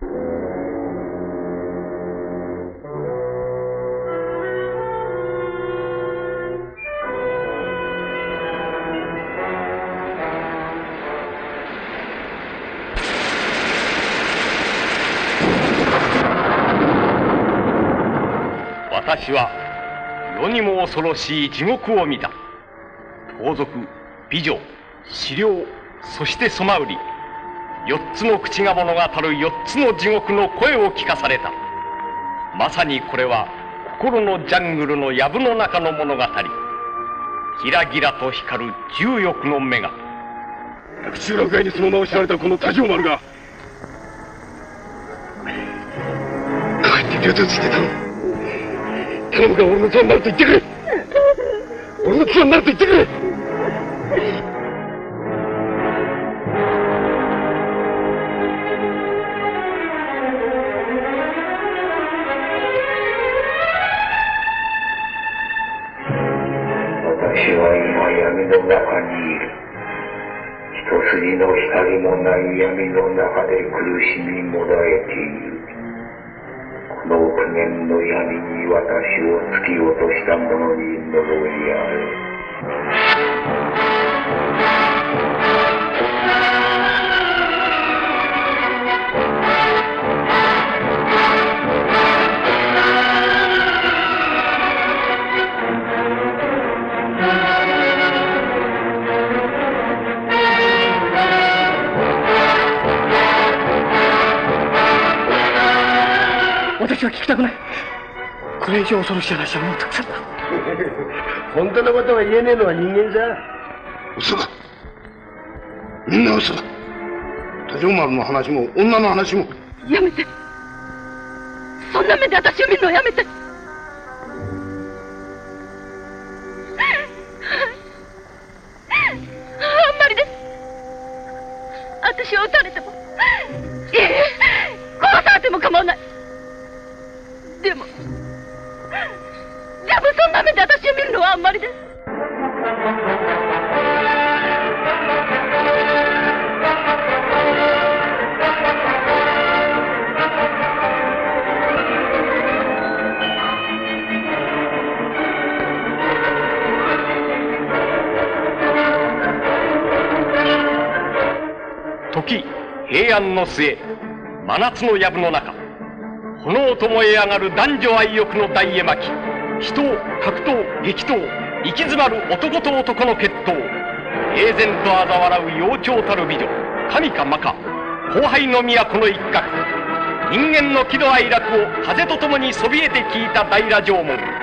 私は世にも恐ろしい地獄を見た。盗賊、美女、死霊、そしてソマウリ、4つの口が物語る4つの地獄の声を聞かされた。まさにこれは心のジャングルの藪の中の物語。ギラギラと光る重欲の目が。 中落外にその名を知られたこの多条丸が帰ってくるやつをついてたの。頼むから俺の妻になると言ってくれ。俺の妻になると言ってくれ。 私は今闇の中にいる。一筋の光もない闇の中で苦しみもだえている。この苦言の闇に私を突き落とした者に呪いあれ。 私は聞きたくない。これ以上恐ろしい話はもうたくさんだ。 本当のことが言えねえのは人間さ。嘘だ。みんな嘘だ。多条丸の話も女の話も。 やめて。そんな目で私を見るのやめて。あんまりです。私を撃たれても、いえ、殺されても構わない。でもそんな目で私を見るのはあんまりです。 時平安の末、真夏の藪の中、炎と燃え上がる男女愛欲の大絵巻、死闘、格闘、激闘、息詰まる男と男の決闘、平然と嘲笑う幼鳥たる美女、神か魔か、荒廃の都の一角、人間の喜怒哀楽を風とともにそびえて聞いた大羅城門。